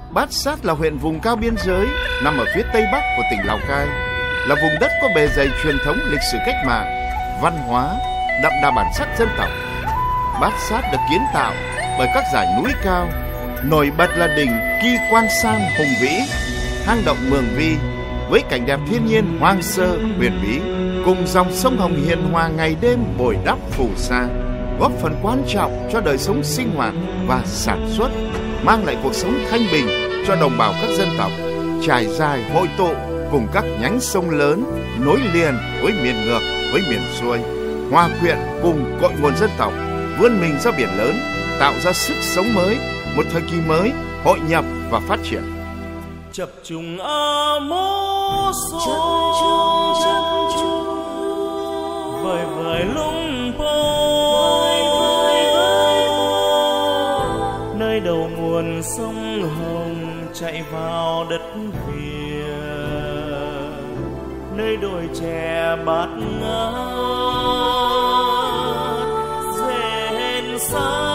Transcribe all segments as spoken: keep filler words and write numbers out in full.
Bát Sát là huyện vùng cao biên giới nằm ở phía tây bắc của tỉnh Lào Cai, là vùng đất có bề dày truyền thống lịch sử cách mạng, văn hóa, đậm đà bản sắc dân tộc. Bát Sát được kiến tạo bởi các dãy núi cao, nổi bật là đỉnh Ki Quan San hùng vĩ, hang động Mường Vi với cảnh đẹp thiên nhiên hoang sơ huyền bí, cùng dòng sông Hồng hiền hòa ngày đêm bồi đắp phù sa, góp phần quan trọng cho đời sống sinh hoạt và sản xuất, mang lại cuộc sống thanh bình cho đồng bào các dân tộc, trải dài hội tụ cùng các nhánh sông lớn nối liền với miền ngược với miền xuôi, hòa quyện cùng cội nguồn dân tộc, vươn mình ra biển lớn, tạo ra sức sống mới, một thời kỳ mới hội nhập và phát triển. Chập trùng a mô số vời vời lung pô, nơi đầu nguồn sông Hồng chạy vào đất Việt, nơi đồi chè bát ngát rền xa.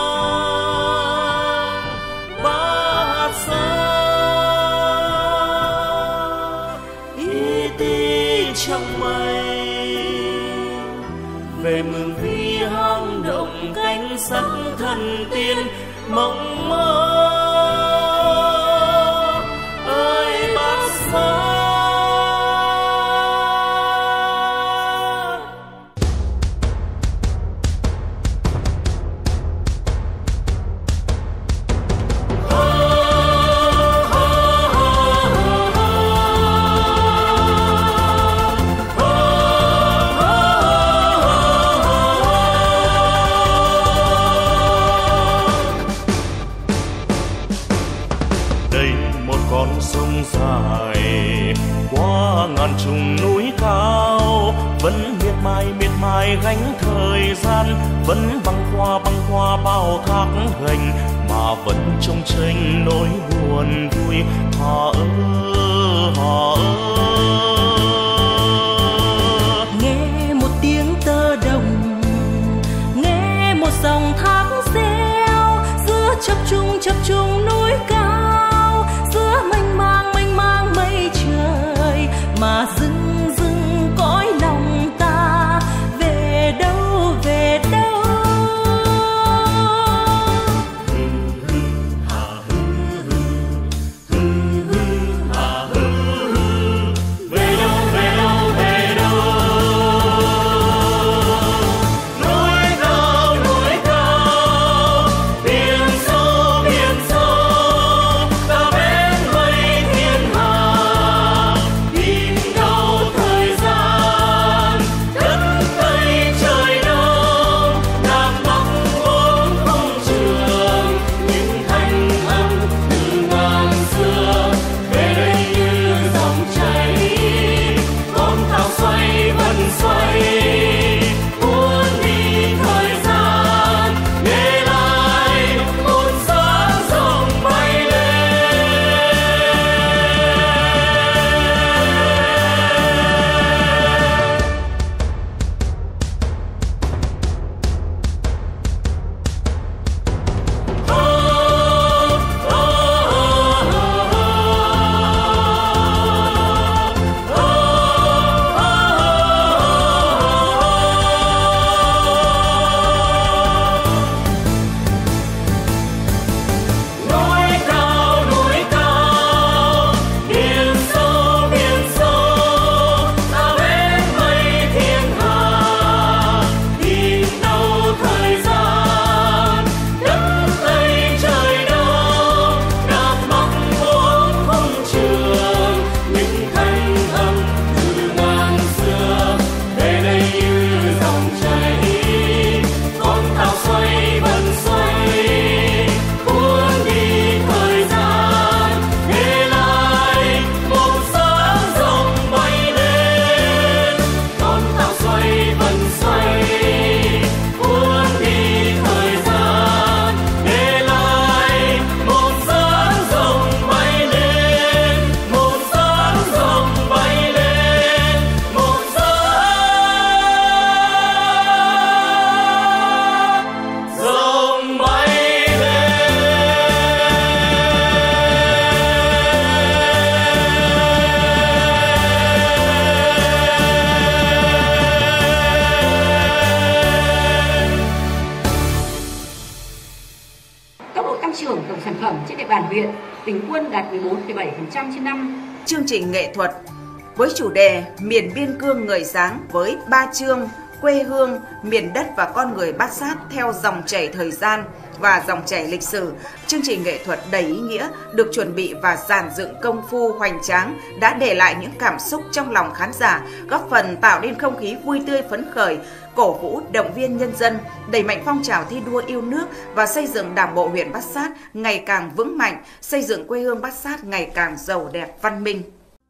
Trong mây về Mường Vi hang động cánh sắc thần tiên mộng mơ ơi Bát Sát. Dài qua ngàn trùng núi cao, vẫn miệt mài miệt mài gánh thời gian, vẫn băng qua băng qua bao thác gành, mà vẫn trông tranh nỗi buồn vui. Họ ơ họ ơ, nghe một tiếng tơ đồng, nghe một dòng thác reo, giữa chập trùng chập trùng núi cao, giữa mênh mang mênh mang mây trời, mà dưng dưng cõi lòng ta về đâu về đâu. Hừ hừ hà hừ hừ, hừ hừ hà hừ hừ, về đâu về đâu về đâu. Núi cao núi cao, biển sâu biển sâu, tăng trưởng tổng sản phẩm trên địa bàn huyện bình quân đạt mười bốn phẩy bảy phần trăm trên năm. Chương trình nghệ thuật với chủ đề Miền biên cương người Giáng với ba chương quê hương, miền đất và con người Bát Sát theo dòng chảy thời gian và dòng chảy lịch sử. Chương trình nghệ thuật đầy ý nghĩa được chuẩn bị và dàn dựng công phu hoành tráng đã để lại những cảm xúc trong lòng khán giả, góp phần tạo nên không khí vui tươi phấn khởi, cổ vũ động viên nhân dân, đẩy mạnh phong trào thi đua yêu nước và xây dựng Đảng bộ huyện Bát Sát ngày càng vững mạnh, xây dựng quê hương Bát Sát ngày càng giàu đẹp văn minh.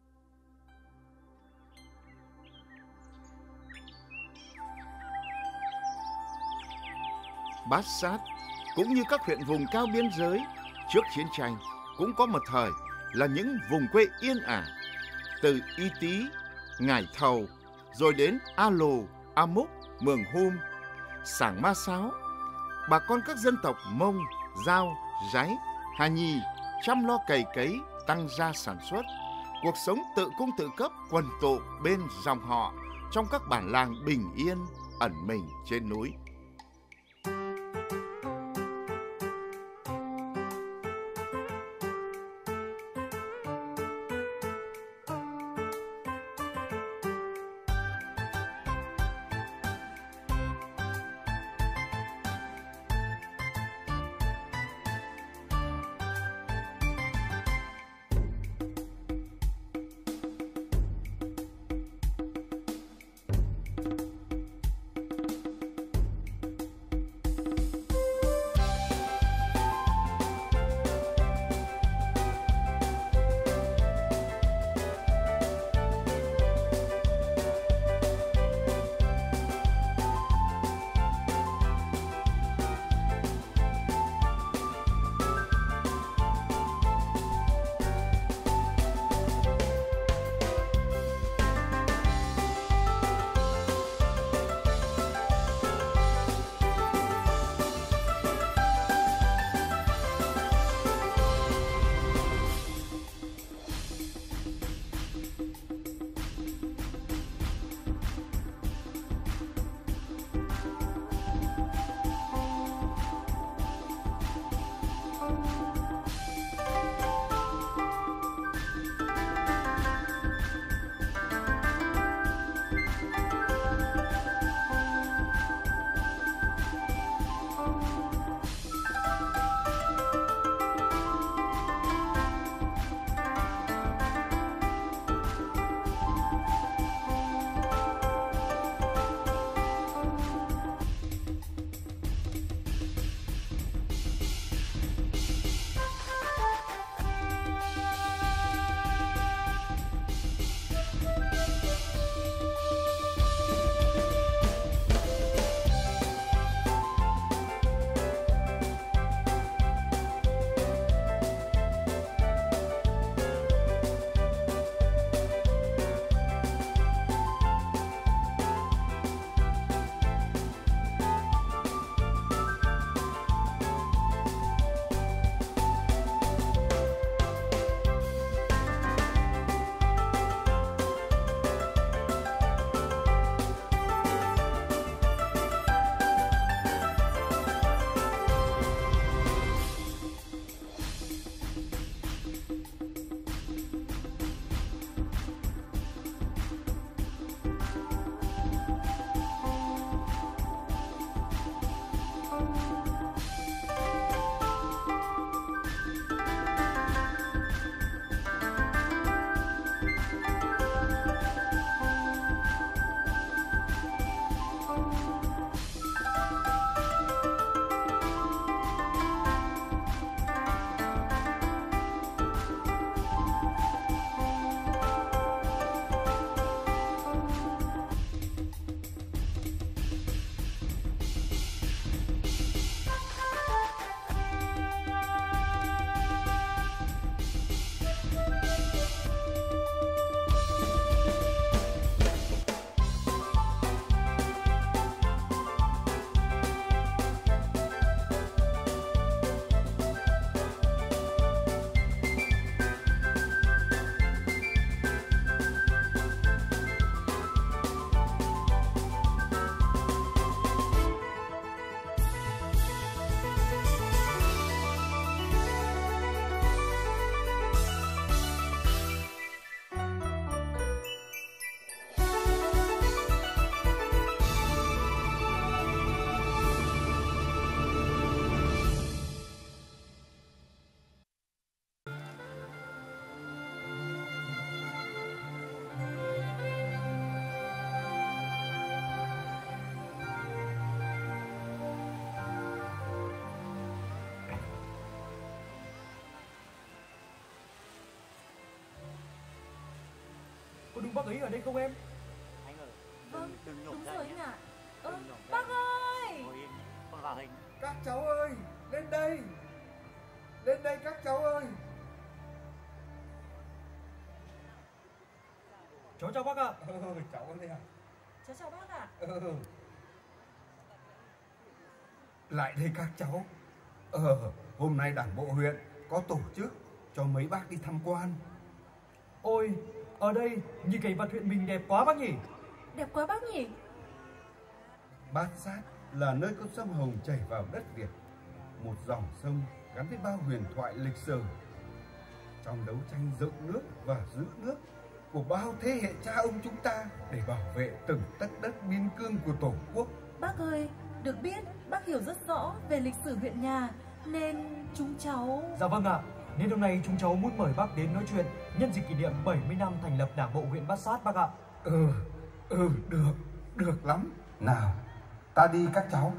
Bát Sát cũng như các huyện vùng cao biên giới trước chiến tranh cũng có một thời là những vùng quê yên ả, từ Y Tý, Ngải Thầu rồi đến A Lù, A Múc, Mường Hum, Sảng Ma Sáo. Bà con các dân tộc Mông, Dao, Dáy, Hà Nhì chăm lo cày cấy, tăng gia sản xuất, cuộc sống tự cung tự cấp quần tụ bên dòng họ trong các bản làng bình yên ẩn mình trên núi. bác ấy ở đây không em? Anh ơi, Vâng, đừng nhổm đúng ra rồi nhé. anh ạ. Ơ, Đừng nhổm ra. bác ơi! Ngồi yên, con vào hình. Các cháu ơi, lên đây. Lên đây các cháu ơi. Cháu chào bác ạ. Ừ, cháu đây à? Cháu chào bác ạ. Ừ. Lại đây các cháu. Ờ, hôm nay đảng bộ huyện có tổ chức cho mấy bác đi tham quan. Ôi, ở đây nhìn cảnh vật huyện mình đẹp quá bác nhỉ? Đẹp quá bác nhỉ? Bát Sát là nơi con sông Hồng chảy vào đất Việt, một dòng sông gắn với bao huyền thoại lịch sử. Trong đấu tranh dựng nước và giữ nước của bao thế hệ cha ông chúng ta để bảo vệ từng tấc đất biên cương của Tổ quốc. Bác ơi, được biết bác hiểu rất rõ về lịch sử huyện nhà nên chúng cháu... Dạ vâng ạ. Nên hôm nay chúng cháu muốn mời bác đến nói chuyện nhân dịp kỷ niệm bảy mươi năm thành lập Đảng bộ huyện Bát Sát bác ạ. Ừ, ừ, được, được lắm. Nào, ta đi các cháu.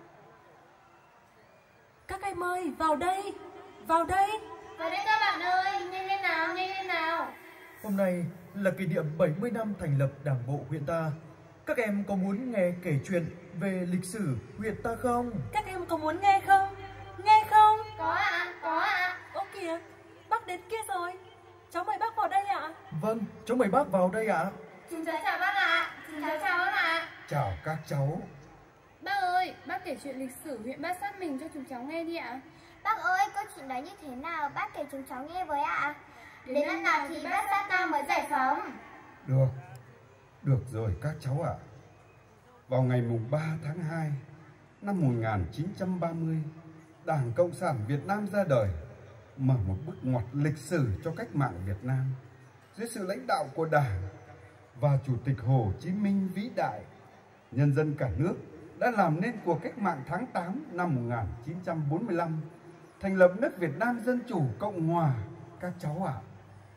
Các em ơi, vào đây, vào đây. Vào đây các bạn ơi, nhanh lên nào, nhanh lên nào. Hôm nay là kỷ niệm bảy mươi năm thành lập Đảng bộ huyện ta. Các em có muốn nghe kể chuyện về lịch sử huyện ta không? Các em có muốn nghe không? Nghe không? Có ạ, à, có ạ. À. Ô kìa, bác đến kia rồi. Cháu mời bác vào đây ạ. À? Vâng, cháu mời bác vào đây ạ. À. Chúng cháu chào bác ạ. À. Chúng cháu chào bác ạ. À. Chào các cháu. Bác ơi, bác kể chuyện lịch sử huyện Bát Sát mình cho chúng cháu nghe đi ạ. À. Bác ơi, câu chuyện đấy như thế nào? Bác kể chúng cháu nghe với ạ. À. Đến, Đến năm nào thì Bát Sát ta mới giải phóng? Được, được rồi các cháu ạ. À. Vào ngày mùng ba tháng hai năm một nghìn chín trăm ba mươi, Đảng Cộng sản Việt Nam ra đời, mở một bước ngoặt lịch sử cho cách mạng Việt Nam. Dưới sự lãnh đạo của Đảng và Chủ tịch Hồ Chí Minh vĩ đại, nhân dân cả nước đã làm nên cuộc cách mạng tháng tám năm một nghìn chín trăm bốn mươi lăm, thành lập nước Việt Nam Dân Chủ Cộng Hòa các cháu ạ. À.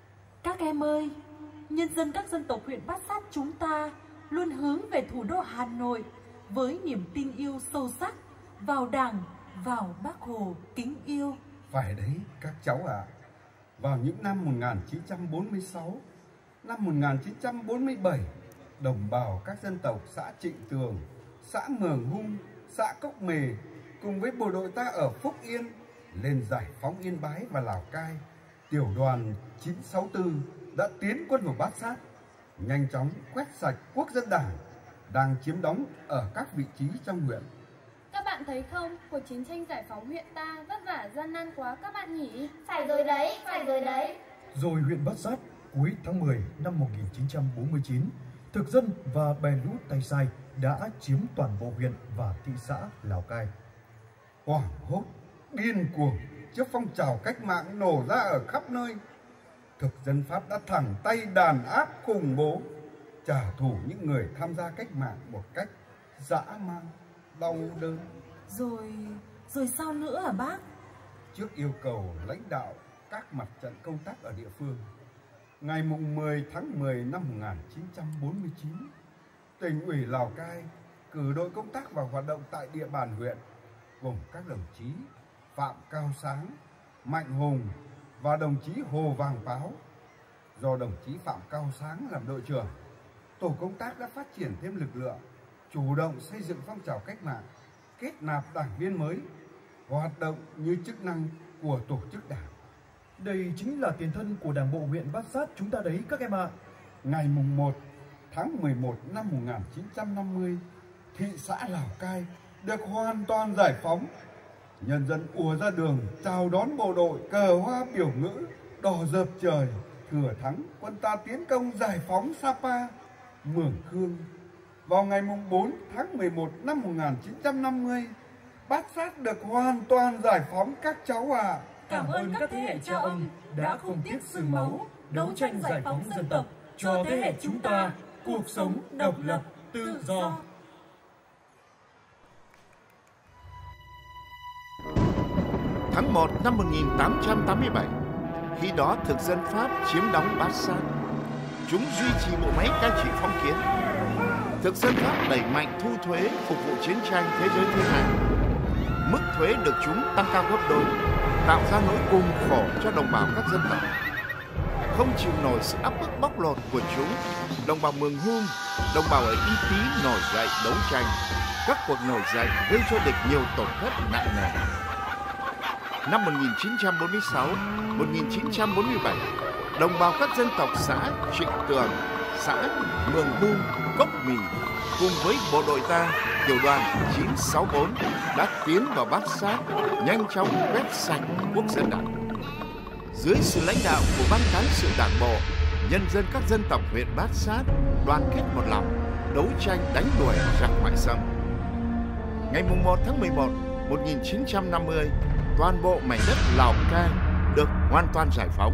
Các em ơi, nhân dân các dân tộc huyện Bát Sát chúng ta luôn hướng về thủ đô Hà Nội với niềm tin yêu sâu sắc vào Đảng, vào Bác Hồ kính yêu. Phải đấy các cháu ạ. À. Vào những năm một nghìn chín trăm bốn mươi sáu, năm một nghìn chín trăm bốn mươi bảy, đồng bào các dân tộc xã Trịnh Tường, xã Mường Hung, xã Cốc Mề cùng với bộ đội ta ở Phúc Yên lên giải phóng Yên Bái và Lào Cai. Tiểu đoàn chín sáu tư đã tiến quân vào Bát Sát, nhanh chóng quét sạch quốc dân Đảng đang chiếm đóng ở các vị trí trong huyện. Các bạn thấy không, cuộc chiến tranh giải phóng huyện ta vất vả gian nan quá các bạn nhỉ? Phải rồi đấy, phải rồi đấy. Rồi huyện Bát Sát cuối tháng mười năm một nghìn chín trăm bốn mươi chín, thực dân và bè lũ Tay Sai đã chiếm toàn bộ huyện và thị xã Lào Cai. Hoảng hốt, điên cuồng trước phong trào cách mạng nổ ra ở khắp nơi, thực dân Pháp đã thẳng tay đàn áp khủng bố, trả thù những người tham gia cách mạng một cách dã man, đau đớn. Rồi, rồi sao nữa hả bác? Trước yêu cầu lãnh đạo các mặt trận công tác ở địa phương, ngày mùng mười tháng mười năm một nghìn chín trăm bốn mươi chín, tỉnh ủy Lào Cai cử đội công tác vào hoạt động tại địa bàn huyện, gồm các đồng chí Phạm Cao Sáng, Mạnh Hùng và đồng chí Hồ Vàng Páo. Do đồng chí Phạm Cao Sáng làm đội trưởng, tổ công tác đã phát triển thêm lực lượng, chủ động xây dựng phong trào cách mạng, kết nạp đảng viên mới, hoạt động như chức năng của tổ chức đảng. Đây chính là tiền thân của Đảng bộ huyện Bát Sát chúng ta đấy các em ạ. À. Ngày mùng một tháng mười một năm một nghìn chín trăm năm mươi, thị xã Lào Cai được hoàn toàn giải phóng. Nhân dân ùa ra đường chào đón bộ đội, cờ hoa biểu ngữ, đỏ dợp trời, thừa thắng quân ta tiến công giải phóng Sapa, Mường Khương. Vào ngày mùng bốn tháng mười một năm một nghìn chín trăm năm mươi, Bát Sát được hoàn toàn giải phóng các cháu à. Cảm, Cảm ơn các thế hệ cha ông đã không tiếc xương máu, đấu tranh giải phóng dân tộc cho thế hệ chúng ta cuộc sống độc lập, tự do. Tháng một năm một nghìn tám trăm tám mươi bảy, khi đó thực dân Pháp chiếm đóng Bát Sát. Chúng duy trì bộ máy cai trị phong kiến. Thực dân Pháp đẩy mạnh thu thuế phục vụ chiến tranh thế giới thứ hai. Mức thuế được chúng tăng cao gấp đôi, tạo ra nỗi cùng khổ cho đồng bào các dân tộc. không chịu nổi sự áp bức bóc lột của chúng, đồng bào Mường Hung, đồng bào ở Y Tý nổi dậy đấu tranh. Các cuộc nổi dậy gây cho địch nhiều tổn thất nặng nề. Năm một nghìn chín trăm bốn mươi sáu đến một nghìn chín trăm bốn mươi bảy, đồng bào các dân tộc xã Trịnh Tường, xã Mường Hung, Cốc Mì cùng với bộ đội ta, tiểu đoàn chín sáu bốn đã tiến vào Bát Sát, nhanh chóng quét sạch quốc dân đảng. Dưới sự lãnh đạo của ban cán sự đảng bộ, nhân dân các dân tộc huyện Bát Sát đoàn kết một lòng, đấu tranh đánh đuổi giặc ngoại xâm. Ngày mùng một tháng mười một năm một nghìn chín trăm năm mươi, toàn bộ mảnh đất Lào Cai được hoàn toàn giải phóng.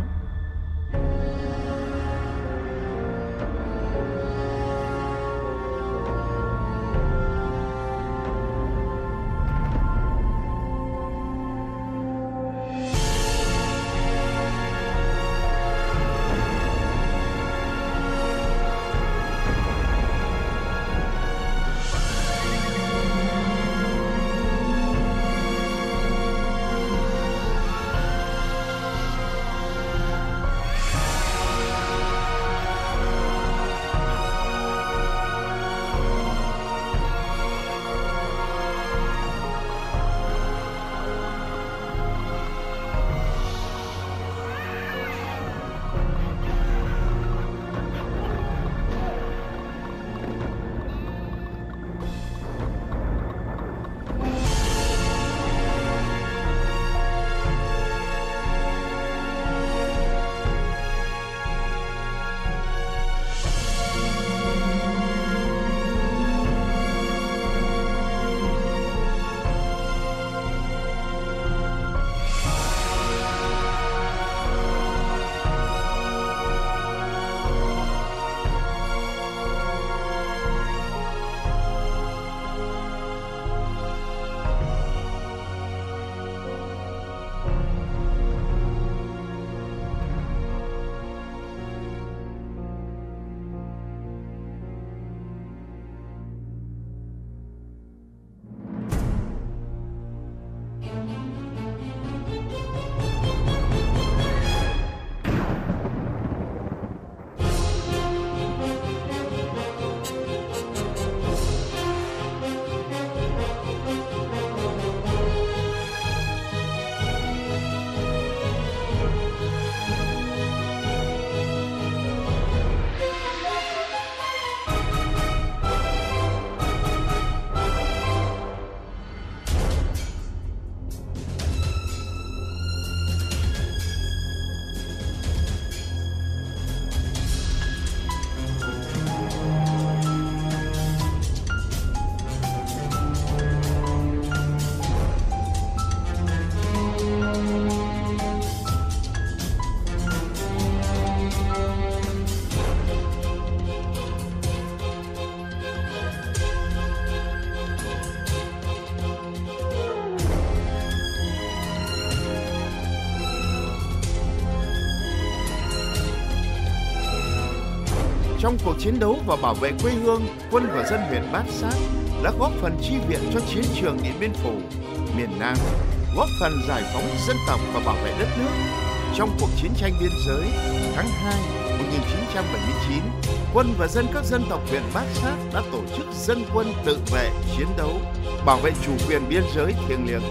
Trong cuộc chiến đấu và bảo vệ quê hương, quân và dân huyện Bát Sát đã góp phần chi viện cho chiến trường Điện Biên Phủ, miền Nam, góp phần giải phóng dân tộc và bảo vệ đất nước. Trong cuộc chiến tranh biên giới tháng hai năm một nghìn chín trăm bảy mươi chín, quân và dân các dân tộc huyện Bát Sát đã tổ chức dân quân tự vệ chiến đấu, bảo vệ chủ quyền biên giới thiêng liêng.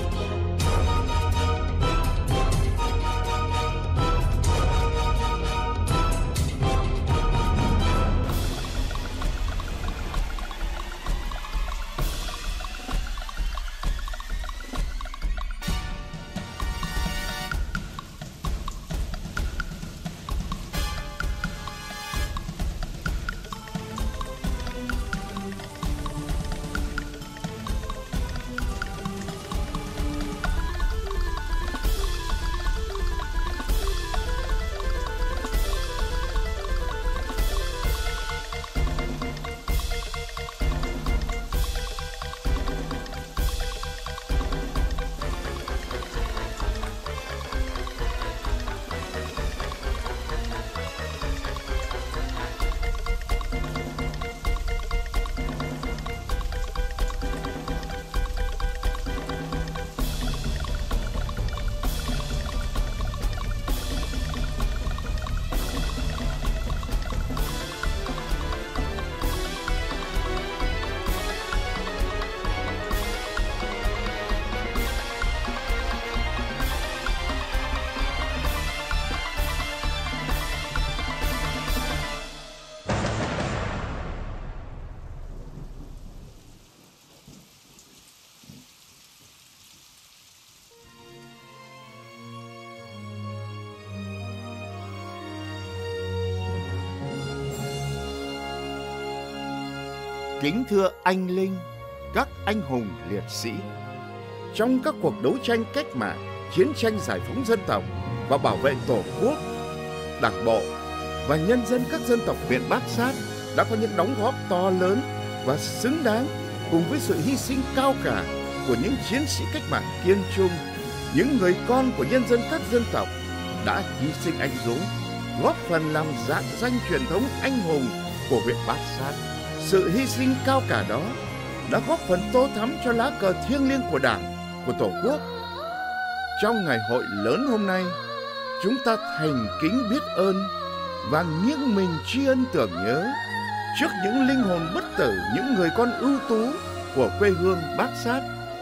Kính thưa anh linh, các anh hùng liệt sĩ, trong các cuộc đấu tranh cách mạng, chiến tranh giải phóng dân tộc và bảo vệ Tổ quốc, Đảng bộ và nhân dân các dân tộc huyện Bát Sát đã có những đóng góp to lớn và xứng đáng cùng với sự hy sinh cao cả của những chiến sĩ cách mạng kiên trung, những người con của nhân dân các dân tộc đã hy sinh anh dũng, góp phần làm rạng danh truyền thống anh hùng của huyện Bát Sát. Sự hy sinh cao cả đó đã góp phần tô thắm cho lá cờ thiêng liêng của Đảng, của Tổ quốc. Trong ngày hội lớn hôm nay, chúng ta thành kính biết ơn và nghiêng mình tri ân tưởng nhớ trước những linh hồn bất tử, những người con ưu tú của quê hương Bát Sát.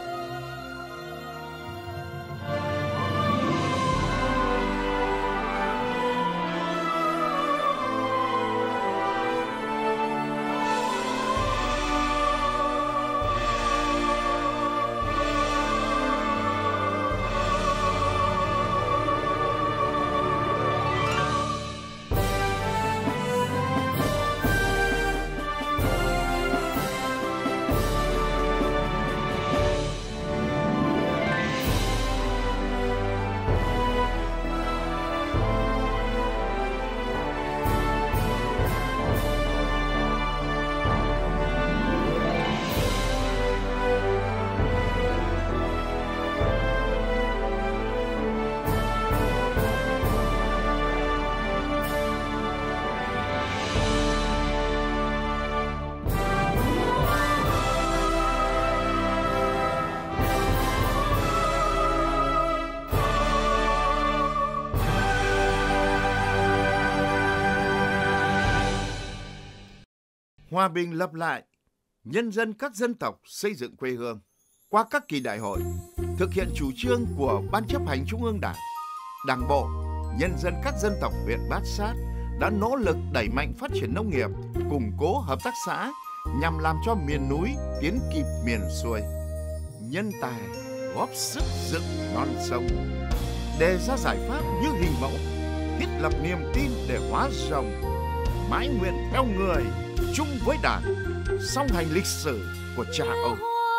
Hòa bình lập lại, nhân dân các dân tộc xây dựng quê hương. Qua các kỳ đại hội, thực hiện chủ trương của Ban chấp hành Trung ương Đảng, Đảng bộ, nhân dân các dân tộc huyện Bát Sát đã nỗ lực đẩy mạnh phát triển nông nghiệp, củng cố hợp tác xã nhằm làm cho miền núi tiến kịp miền xuôi. Nhân tài góp sức dựng non sông, đề ra giải pháp như hình mẫu, thiết lập niềm tin để hóa rồng, mãi nguyện theo người, chung với Đảng, song hành lịch sử của cha ông.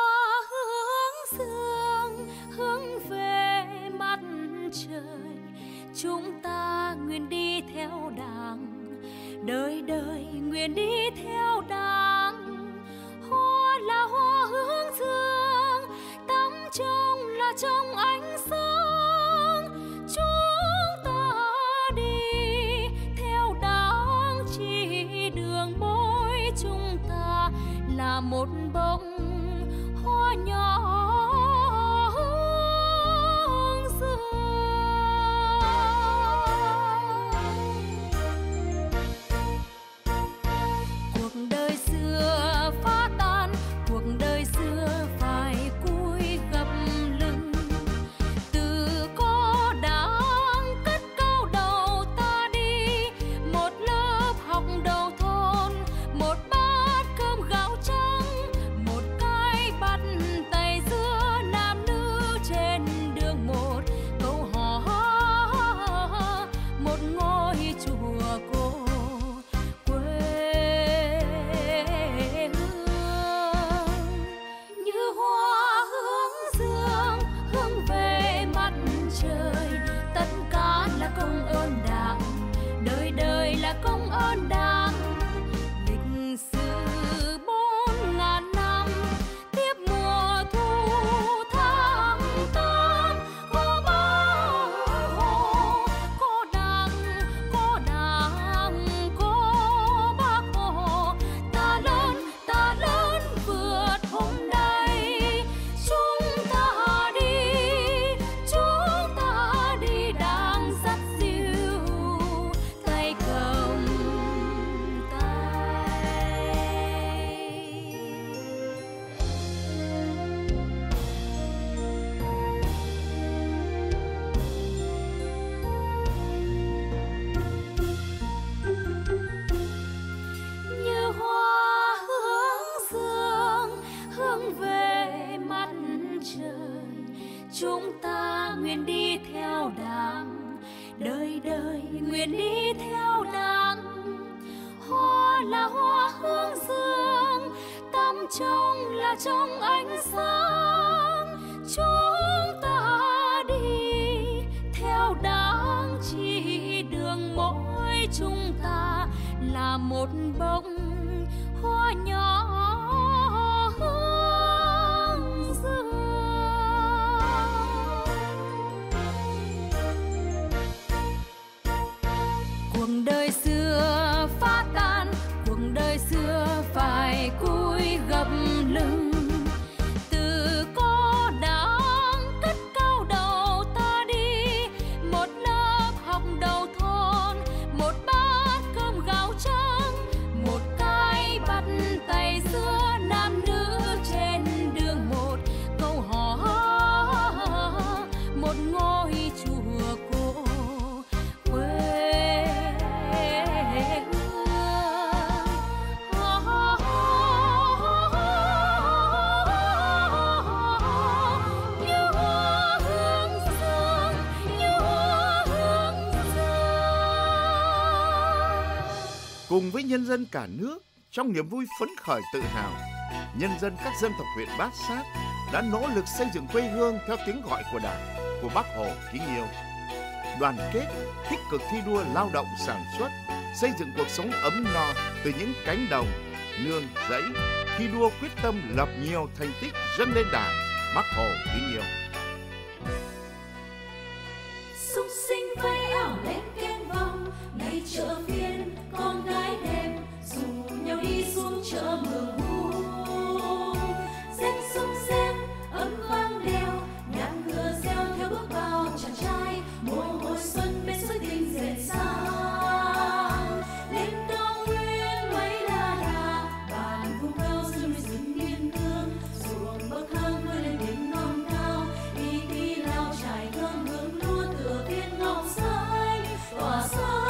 Hướng dương hướng về mặt trời, chúng ta nguyện đi theo Đảng, đời đời nguyện đi theo Đảng. Hoa là hoa hướng dương, tắm trong là trong ánh sáng. Chúng ta đi theo Đảng, chỉ đường mỗi chúng ta là một bông hoa nhỏ hướng dương. Cuộc đời xưa phá tan, cuộc đời xưa phải cúi gập lưng. Từ có Đảng cất cao đầu ta đi, một lớp học đầu thôn, một bát cơm gạo trắng, một cái bắt tay giữa nam nữ trên đường, một câu hò, một ngôi chùa cổ quê hương. Như hoa hướng dương hướng về mặt trời, tất cả là công ơn Đảng, đời đời là công ơn Đảng. Lịch sử bốn ngàn năm tiếp mùa thu tháng tám, có Bác Hồ, có Đảng, có Đảng, có Bác Hồ. Ta lớn, ta lớn vượt hôm nay, chúng ta đi, chúng ta đi Đảng dắt dìu, tay cầm tay. Như hoa hướng dương hướng về mặt trời, chúng ta nguyện đi theo Đảng, đời đời nguyện đi theo Đảng. Hoa là hoa hướng dương, ta trong là trong ánh sáng. Chúng ta đi theo đáng chỉ đường mỗi chúng ta là một bông hoa nhỏ hương dương. Cuộc đời xưa phá tan, cuộc đời xưa phải cúi gập lưng. Từ có đáng cất cao đầu ta đi, một lớp học đầu thôn, một bát cơm gạo trắng, một cái bắt tay xưa nam nữ trên đường, một câu hò, một ngôi chùa cổ quê hương. Như hoa hương dương, như hoa hương dương. Cùng với nhân dân cả nước, trong niềm vui phấn khởi tự hào, nhân dân các dân tộc huyện Bát Sát đã nỗ lực xây dựng quê hương theo tiếng gọi của Đảng, của Bác Hồ kính yêu. Đoàn kết, tích cực thi đua lao động sản xuất, xây dựng cuộc sống ấm no từ những cánh đồng, nương rẫy, thi đua quyết tâm lập nhiều thành tích dâng lên Đảng, Bác Hồ kính yêu. Sung sinh vai ảo lên keng vang, ngày chợ phiên con gái đẹp rủ nhau đi xuống chợ mường hung. Xem sung xem ấm vang đèo, nhạc ngựa reo theo bước bao chàng trai, mùa hồi xuân bên suối tình dệt sang. Lên cao nguyên mấy la đà, bàn vùng cao giữa núi rừng biên cương, ruộng bậc thang nuôi lên đỉnh non cao, đi đi lao trải thơm hương lúa tựa viên ngọc xanh tỏa sáng.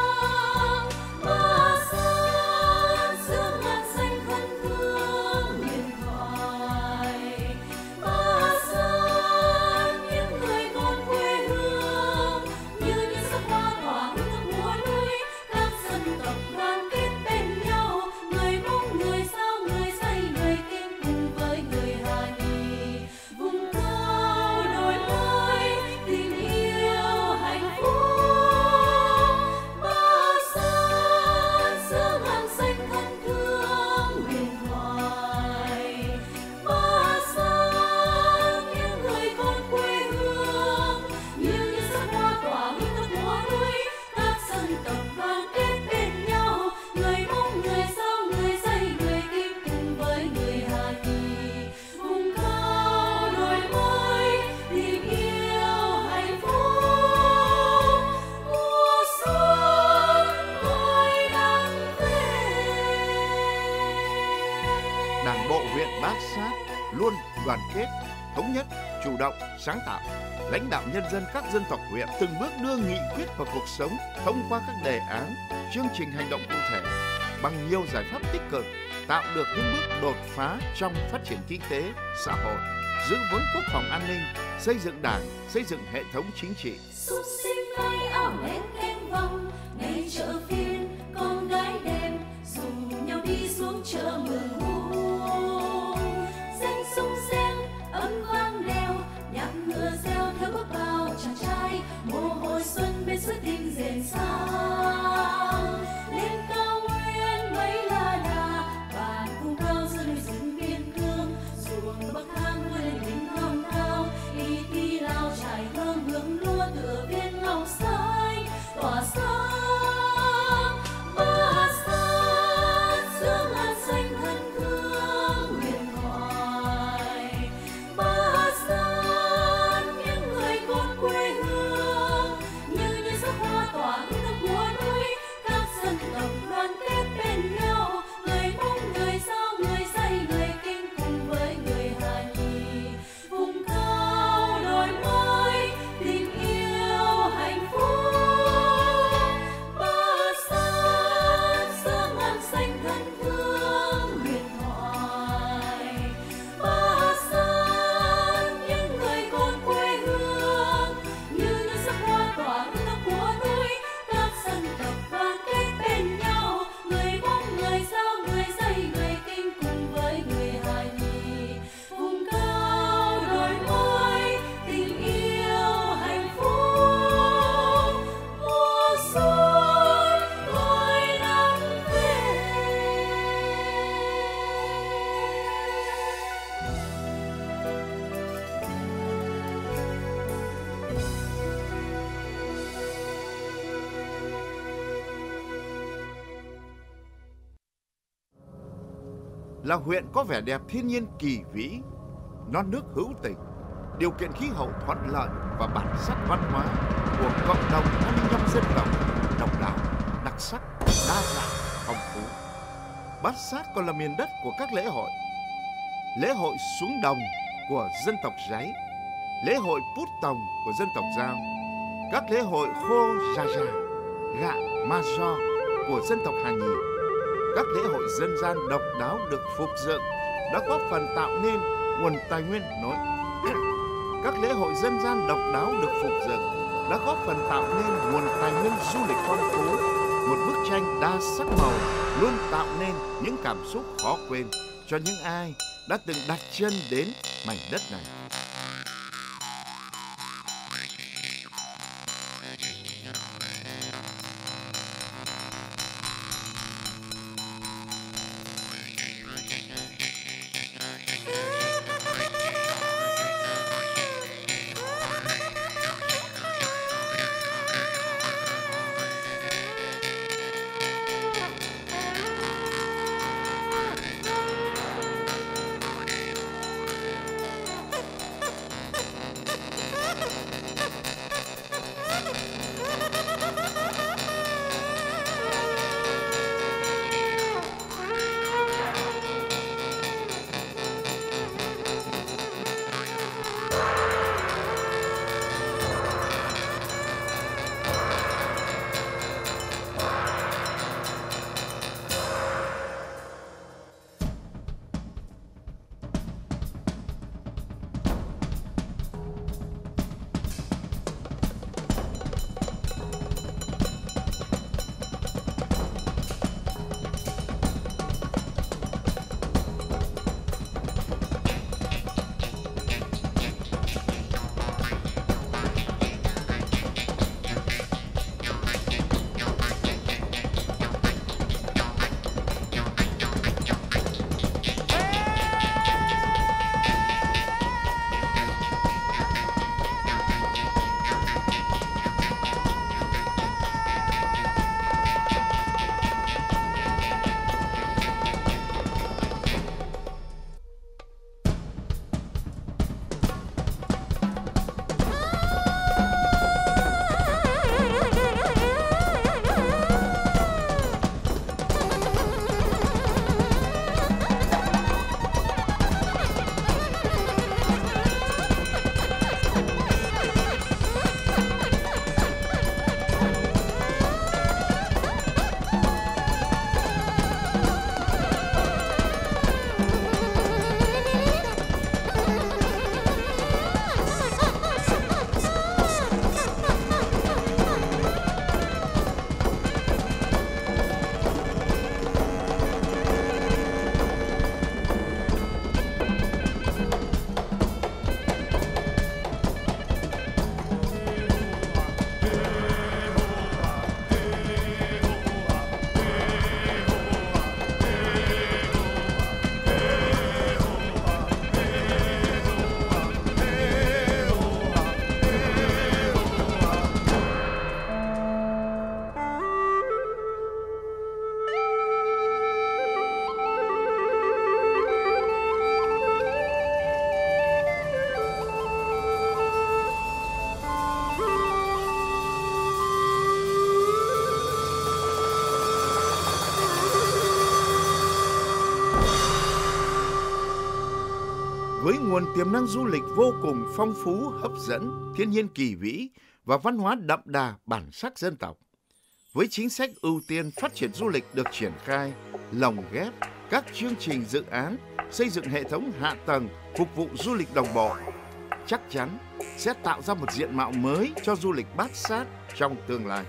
Ba san sương ngàn xanh khăn thương huyền thoại, ba san những người con quê hương như những sắc hoa tỏa hương thức múa núi. Các dân tộc đoàn kết bên nhau, người Mông, người Dao, người Tây, người Kinh cùng với người Hà Nhì, vùng cao đổi mới tình yêu hạnh phúc. Ba san sương ngàn xanh thân thương huyền thoại, ba san những người con quê hương như những sắc hoa tỏa hương thức múa núi. Các dân tộc đoàn kết bên nhau, người Mông, người Dao, người Tây, người Kinh cùng với người Hà Nhì, vùng cao đổi mới tình yêu hạnh phúc. Mùa xuân hồi đang về. Đảng bộ huyện Bát Sát luôn đoàn kết, thống nhất, chủ động, sáng tạo, lãnh đạo nhân dân các dân tộc huyện từng bước đưa nghị quyết vào cuộc sống thông qua các đề án, chương trình hành động cụ thể bằng nhiều giải pháp tích cực, tạo được những bước đột phá trong phát triển kinh tế, xã hội, giữ vững quốc phòng an ninh, xây dựng Đảng, xây dựng hệ thống chính trị. Sung sinh vai ảo lên keng vang, ngày chợ phiên con gái đẹp rủ nhau đi xuống chợ mường hung. Danh sung sen ấm vang đèo, nhạc ngựa reo theo bước bao chàng trai, mùa hồi xuân bên suối tình dệt sang. Lên cao nguyên mấy la đà, bàn vùng cao giữa núi rừng biên cương, ruộng bậc thang nuôi lên đỉnh non cao, đi đi lao trải thơm hương lúa tựa viên ngọc xanh tỏa sáng. Ba san sương ngàn xanh thân thương huyền thoại, ba san những người con quê hương như những sắc hoa là huyện có vẻ đẹp thiên nhiên kỳ vĩ, non nước hữu tình, điều kiện khí hậu thuận lợi và bản sắc văn hóa của cộng đồng hai mươi lăm dân tộc độc đáo, đặc sắc, đa dạng, phong phú. Bát Sát còn là miền đất của các lễ hội. Lễ hội xuống đồng của dân tộc Giấy, lễ hội Pút Tòng của dân tộc Dao, các lễ hội Khô Già Già, Gạ Ma Do của dân tộc Hà Nhì. Các lễ hội dân gian độc đáo được phục dựng đã góp phần tạo nên nguồn tài nguyên nổi. Các lễ hội dân gian độc đáo được phục dựng đã góp phần tạo nên nguồn tài nguyên du lịch phong phú, một bức tranh đa sắc màu luôn tạo nên những cảm xúc khó quên cho những ai đã từng đặt chân đến mảnh đất này. Với nguồn tiềm năng du lịch vô cùng phong phú, hấp dẫn, thiên nhiên kỳ vĩ và văn hóa đậm đà bản sắc dân tộc. Với chính sách ưu tiên phát triển du lịch được triển khai, lồng ghép các chương trình dự án, xây dựng hệ thống hạ tầng phục vụ du lịch đồng bộ, chắc chắn sẽ tạo ra một diện mạo mới cho du lịch Bát Sát trong tương lai.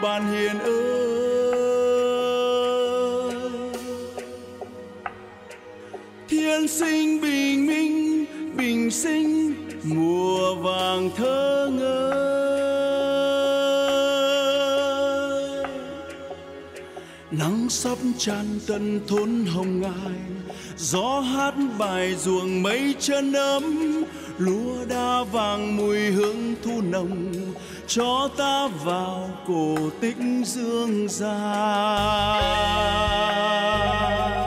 bạn hiền ơi. Thiên sinh bình minh, bình sinh mùa vàng thơ ngây. Nắng sắp tràn tận thôn Hồng Ngài, gió hát bài ruộng mây chân ấm. Lúa đa vàng mùi hương thu nồng, cho ta vào cổ tích dương gian.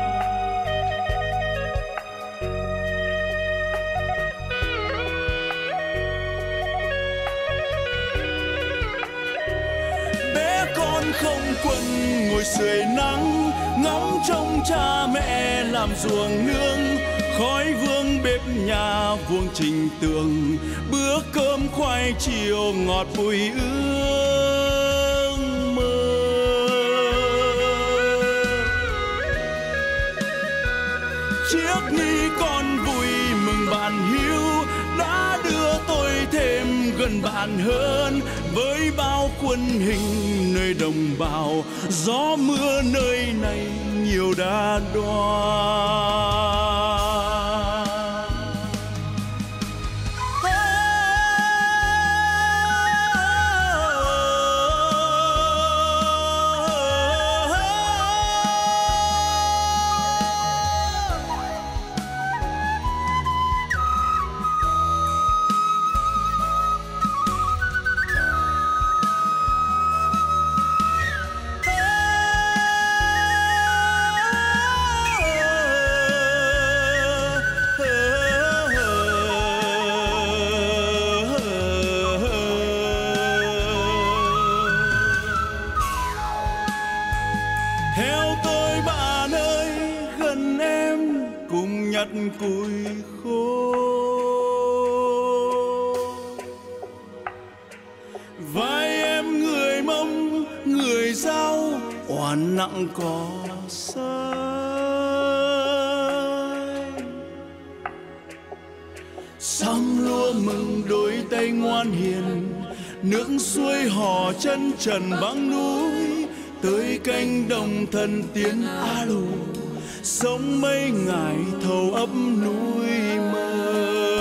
Không quân ngồi sưởi nắng, ngóng trông cha mẹ làm ruộng nương. Khói vương bếp nhà vuông trình tường, bữa cơm khoai chiều ngọt bùi ương mơ. Chiếc ni con vui mừng bạn hiếu, đã đưa tôi thêm gần bạn hơn. Với bao quân hình nơi đồng bào, gió mưa nơi này nhiều đã đoán. Củi khô vai em người Mông người Dao, oàn nặng cỏ xanh. Sang lúa mừng đôi tay ngoan hiền, nước suối hò chân trần băng núi. Tới cánh đồng thần tiến a lù, sống mấy ngày thầu ấp núi mơ.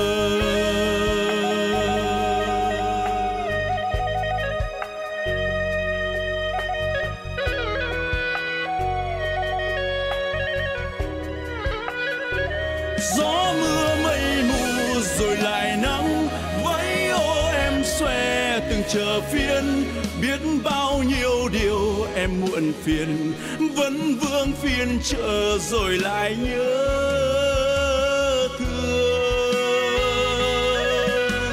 Gió mưa mây mù rồi lại nắng, váy ô em xòe từng chờ phiên. Biết bao nhiêu điều em muộn phiền, vẫn vương phiên chợ rồi lại nhớ thương.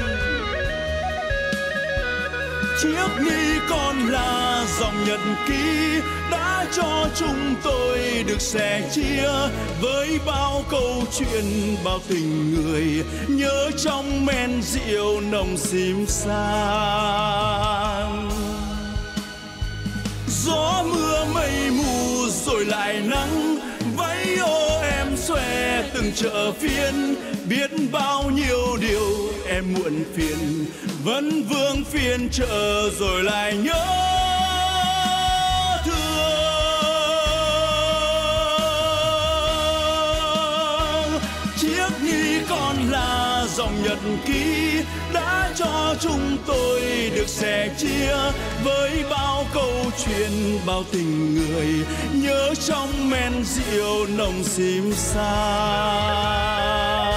Chiếc ni con là dòng nhật ký, đã cho chúng tôi được sẻ chia. Với bao câu chuyện bao tình người, nhớ trong men rượu nồng xím xang. Gió mưa mây mù rồi lại nắng, váy ô em xòe từng chợ phiên. Biết bao nhiêu điều em muộn phiền, vẫn vương phiên chợ rồi lại nhớ thương. Chiếc ni con là dòng nhật ký, đã cho chúng tôi được sẻ chia. Với bao câu chuyện bao tình người, nhớ trong men rượu nồng xím xang.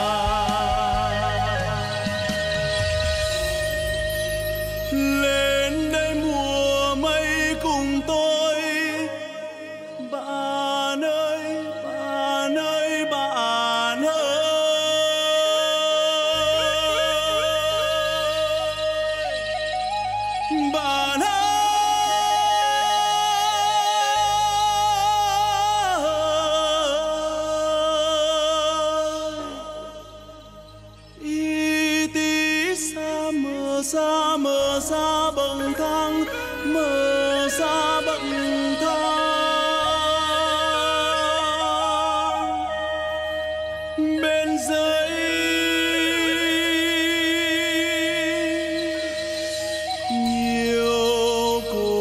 Lên đây mùa mây cùng tôi, bạn ơi bạn ơi bạn ơi. Bạn ơi, y tí xa mờ xa mờ xa bậc thang, mờ xa bậc thang bên dưới. Nhiều cô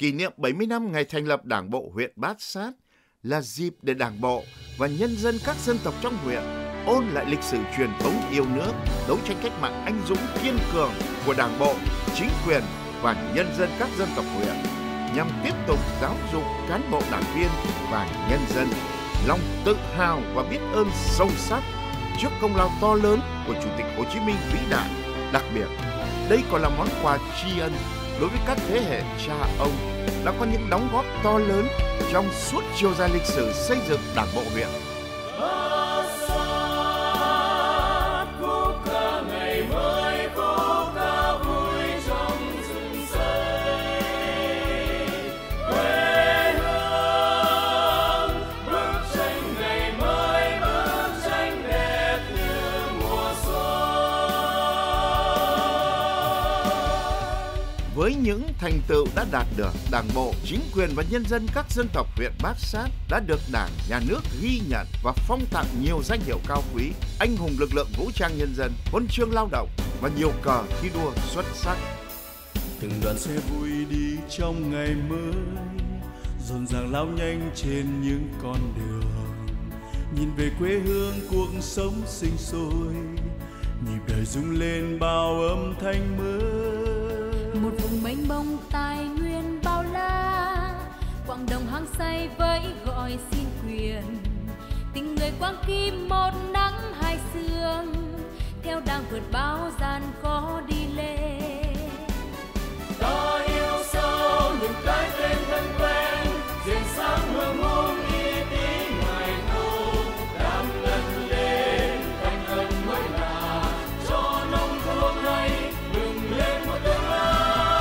Kỷ niệm bảy mươi năm ngày thành lập Đảng bộ huyện Bát Sát là dịp để Đảng bộ và nhân dân các dân tộc trong huyện ôn lại lịch sử truyền thống yêu nước, đấu tranh cách mạng anh dũng kiên cường của Đảng bộ, chính quyền và nhân dân các dân tộc huyện, nhằm tiếp tục giáo dục cán bộ đảng viên và nhân dân lòng tự hào và biết ơn sâu sắc trước công lao to lớn của Chủ tịch Hồ Chí Minh vĩ đại. Đặc biệt, đây còn là món quà tri ân đối với các thế hệ cha ông đã có những đóng góp to lớn trong suốt chiều dài lịch sử xây dựng Đảng bộ huyện. Với những thành tựu đã đạt được, Đảng bộ, chính quyền và nhân dân các dân tộc huyện Bát Sát đã được Đảng, Nhà nước ghi nhận và phong tặng nhiều danh hiệu cao quý, anh hùng lực lượng vũ trang nhân dân, huân chương lao động và nhiều cờ thi đua xuất sắc. Từng đoàn xe vui đi trong ngày mới, rộn ràng lao nhanh trên những con đường, nhìn về quê hương cuộc sống sinh sôi, nhịp đời rung lên bao âm thanh mới. Một vùng mênh mông tài nguyên bao la, quảng đồng hăng say với gọi xin quyền, tình người quang kim một nắng hai sương, theo Đảng vượt bao gian khó đi lên. Ta yêu sâu những cái tên thân quen, diện sáng hương hôn y tí ngày thâu, đang ngân lên cánh ân mới là cho nông thôn hay bừng lên một tương lai.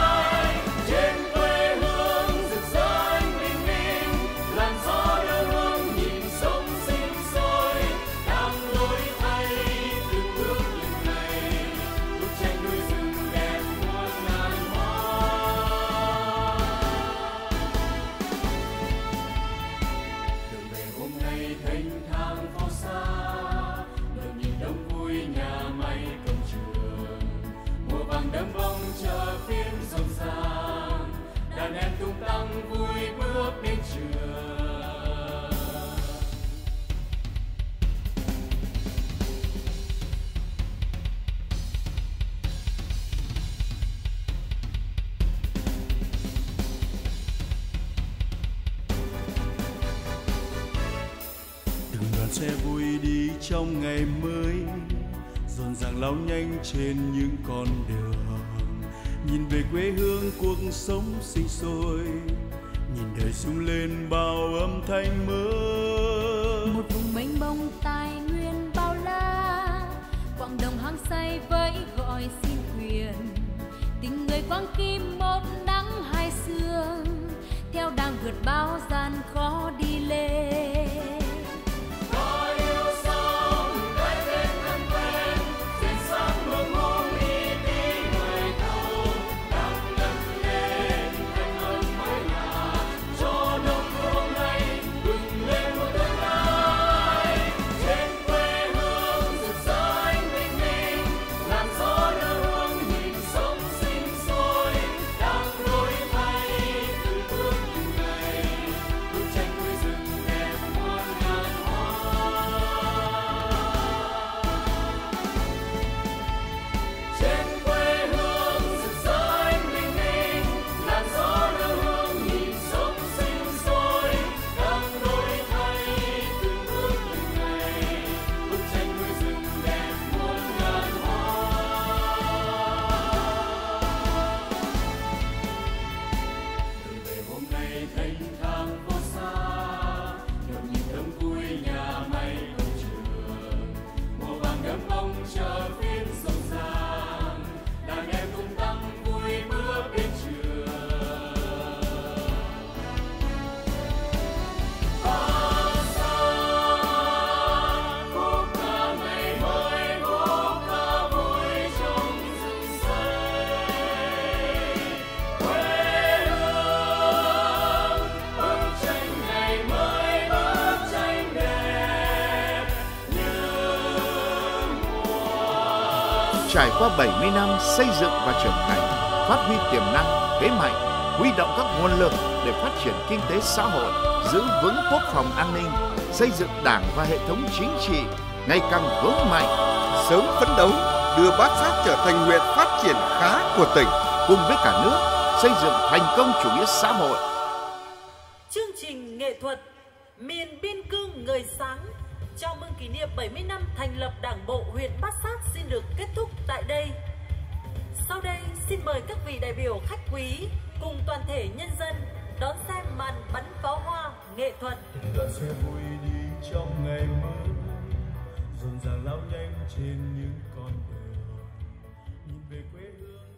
Xe vui đi trong ngày mới, rộn ràng lao nhanh trên những con đường, nhìn về quê hương cuộc sống sinh sôi, nhìn đời sung lên bao âm thanh mới. Một vùng mênh mông tài nguyên bao la, quảng đồng hăng say với gọi xin quyền, tình người quang kim một nắng hai sương, theo Đảng vượt bao gian khó đi lên. Trải qua bảy mươi năm xây dựng và trưởng thành, phát huy tiềm năng, thế mạnh, huy động các nguồn lực để phát triển kinh tế xã hội, giữ vững quốc phòng an ninh, xây dựng Đảng và hệ thống chính trị ngày càng vững mạnh, sớm phấn đấu đưa Bát Sát trở thành huyện phát triển khá của tỉnh, cùng với cả nước xây dựng thành công chủ nghĩa xã hội. Chương trình nghệ thuật Miền Biên Cương Người Sáng chào mừng kỷ niệm bảy mươi năm thành lập Đảng bộ huyện Bát Sát xin được kết thúc tại đây. Sau đây xin mời các vị đại biểu khách quý cùng toàn thể nhân dân đón xem màn bắn pháo hoa nghệ thuật. Đoàn xe vui đi trong ngày mới, rộn ràng lao nhanh trên những con đường, nhìn về quê hương.